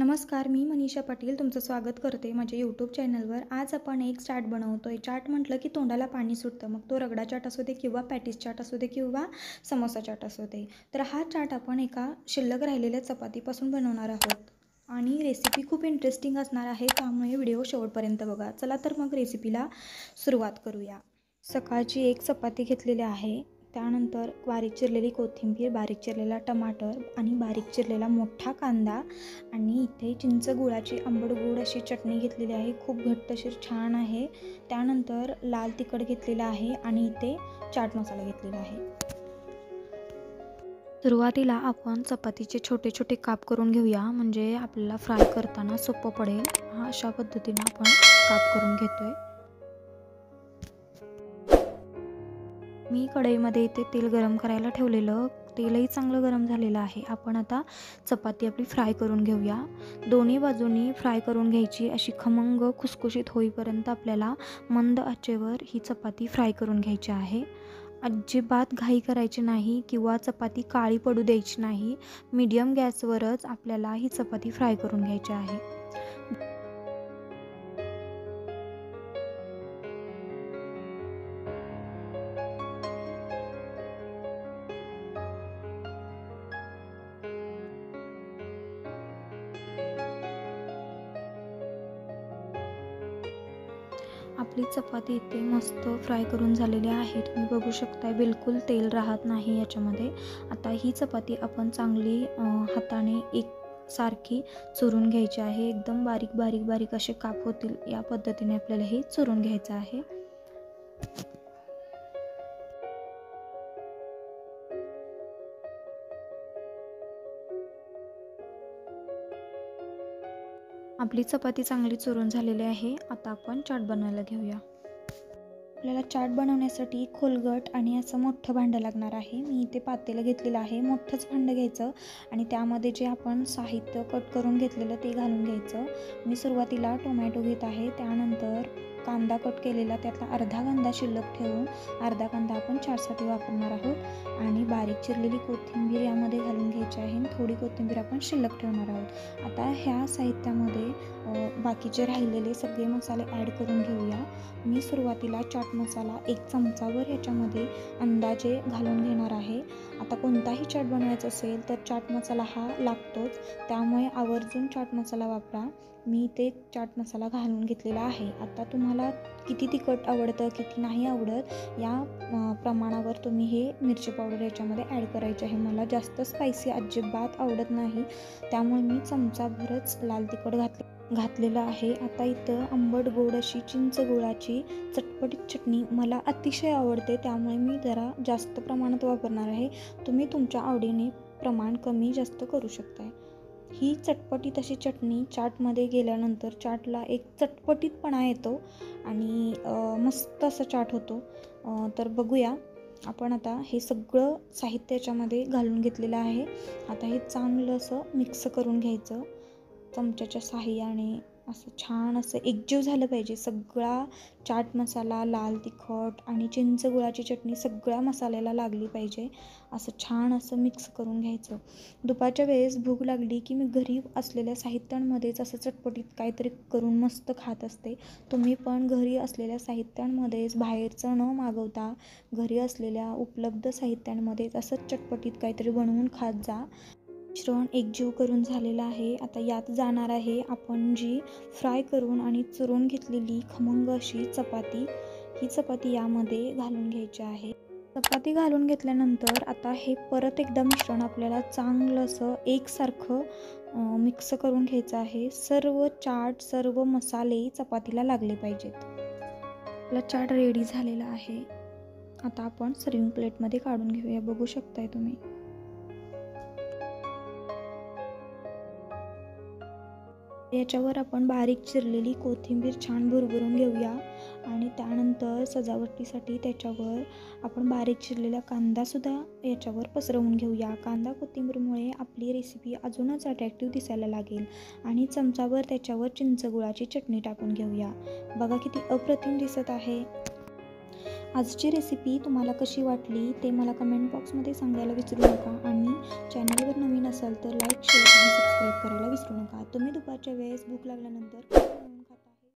नमस्कार, मी मनीषा पाटील तुमचं स्वागत करते माझ्या यूट्यूब चॅनलवर। आज आपण एक चाट बनवतोय। चाट म्हटलं की तोंडाला पाणी सुटतं, मग तो रगडा चाट असू दे किंवा पॅटीस चाट असू दे किंवा समोसा चाट असू दे। तर हा चाट आपण एका शिल्लक राहिलेल्या चपातीपासून बनवणार आहोत आणि रेसिपी खूप इंटरेस्टिंग असणार आहे, त्यामुळे व्हिडिओ शेवटपर्यंत बघा। चला तर मग रेसिपीला सुरुवात करूया। सकाळची एक चपाती घेतलेली आहे, त्यानंतर बारीक चिरलेली कोथिंबीर, बारीक चिरलेला टमाटर आणि बारीक चिरलेला मोठा कांदा आणि इथे चिंच गुळाची आंबट गोड अशी चटणी घेतलेली आहे, खूप घट्ट अशी छान आहे। त्यानंतर लाल तिखट घेतलेला आहे आणि इथे चाट मसाला घेतलेला आहे। सुरुवातीला आपण चपातीचे छोटे छोटे काप करून घेऊया, म्हणजे आपल्याला फ्राय करताना सोपं पडेल। अशा पद्धतीने आपण काप करून घेतोय। मी कढईमध्ये इथे तेल गरम करायला ठेवलेलं, तेलही चांगलं गरम झालेलं आहे। आपण आता चपाती आपली फ्राय करून घेऊया। दोन्ही बाजूंनी फ्राय करून घ्यायची, अशी खमंग खुसखुशीत होईपर्यंत आपल्याला मंद आचेवर ही चपाती फ्राय करून घ्यायची आहे। अजिबात घाई करायची नाही किंवा चपाती काळी पडू द्यायची नाही। मीडियम गॅसवरच आपल्याला ही चपाती फ्राय करून घ्यायची आहे। आपली चपाती इथे मस्त फ्राय करून झालेली आहे, तुम्ही बघू शकताय बिलकुल तेल राहत नाही याच्यामध्ये। आता ही चपाती आपण चांगली हाताने एक सारखी चुरून घ्यायची आहे, एकदम बारीक बारीक बारीक असे काप होतील या पद्धतीने आपल्याला हे चुरून घ्यायचं आहे। आपली चपाती चांगली चुरून झालेली आहे। आता आपण चाट बनवायला घेऊया। आपल्याला चाट बनवण्यासाठी खोलगट आणि असं मोठं भांडं लागणार आहे। मी इथे पातेलं घेतलेलं आहे, मोठंच भांडं घ्यायचं आणि त्यामध्ये जे आपण साहित्य कट करून घेतलेलं ते घालून घ्यायचं। मी सुरुवातीला टोमॅटो घेत आहे, त्यानंतर कांदा कट केलेला त्यातला अर्धा कांदा शिल्लक ठेवून अर्धा कांदा आपण चाटसाठी वापरणार आहोत आणि बारीक चिरलेली कोथिंबीर यामध्ये घालून घ्यायची आहे आणि थोडी कोथिंबीर आपण शिल्लक ठेवणार आहोत। आता ह्या साहित्यामध्ये बाकीचे राहिलेले सगळे मसाले ॲड करून घेऊया। मी सुरुवातीला चाट मसाला एक चमचावर याच्यामध्ये अंदाजे घालून घेणार आहे। आता कोणताही चाट बनवायचा असेल तर चाट मसाला हा लागतोच, त्यामुळे आवर्जून चाट मसाला वापरा। मी ते चाट मसाला घालून घेतलेला आहे। आता तुम्हाला किती तिखट आवडतं किती नाही आवडत या प्रमाणावर तुम्ही हे मिरची पावडर याच्यामध्ये ॲड करायची आहे। मला जास्त स्पायसी अजिबात आवडत नाही, त्यामुळे मी चमचाभरच लाल तिखट घातलेलं आहे। आता इथं आंबट गोड अशी चिंच गुळाची चटपटीत चटणी मला अतिशय आवडते, त्यामुळे मी जरा जास्त प्रमाणात वापरणार आहे। तुम्ही तुमच्या आवडीने प्रमाण कमी जास्त करू शकताय। ही चटपटीत अशी चटणी चाटमध्ये गेल्यानंतर चाटला एक चटपटीतपणा येतो आणि मस्त असं चाट होतो। तर बघूया, आपण आता हे सगळं साहित्य याच्यामध्ये घालून घेतलेलं आहे। आता हे चांगलं असं मिक्स करून घ्यायचं चमच्याच्या साहाय्याने। असं छान असं एकजीव झालं पाहिजे सगळा चाट मसाला, लाल तिखट आणि चिंच गुळाची चटणी सगळ्या मसाल्याला लागली पाहिजे। असं छान असं मिक्स करून घ्यायचं। दुपारच्या वेळेस भूक लागली की मी घरी असलेल्या साहित्यांमध्येच असं चटपटीत काहीतरी करून मस्त खात असते। तुम्ही पण घरी असलेल्या साहित्यांमध्येच बाहेरचं न मागवता घरी असलेल्या उपलब्ध साहित्यांमध्येच असं चटपटीत काहीतरी बनवून खात जा। मिश्रण एकजीव करून झालेलं आहे। आता यात जाणार आहे आपण जी फ्राय करून आणि चुरून घेतलेली खमंग अशी चपाती। ही चपाती यामध्ये घालून घ्यायची आहे। चपाती घालून घेतल्यानंतर आता हे परत एकदा मिश्रण आपल्याला चांगलं असं एकसारखं मिक्स करून घ्यायचं आहे। सर्व चाट सर्व मसाले चपातीला लागले पाहिजेत। आपला चाट रेडी झालेला आहे। आता आपण सर्विंग प्लेटमध्ये काढून घेऊया, बघू शकताय तुम्ही। याच्यावर आपण बारीक चिरलेली कोथिंबीर छान भुरभुरून घेऊया आणि त्यानंतर सजावटीसाठी त्याच्यावर आपण बारीक चिरलेला कांदासुद्धा याच्यावर पसरवून घेऊया। कांदा कोथिंबीरमुळे आपली रेसिपी अजूनच अट्रॅक्टिव्ह दिसायला लागेल आणि चमचावर त्याच्यावर चिंच गुळाची चटणी टाकून घेऊया। बघा किती अप्रतिम दिसत आहे। आजची रेसिपी तुम्हाला कशी वाटली ते मला कमेंट बॉक्समध्ये सांगायला विसरू नका आणि चॅनलवर नवीन असाल तर लाईक, शेअर आणि सबस्क्राईब करायला विसरू नका. तुम्ही दुपारच्या वेळेस भूक लागल्यानंतर काय बनवून खाता?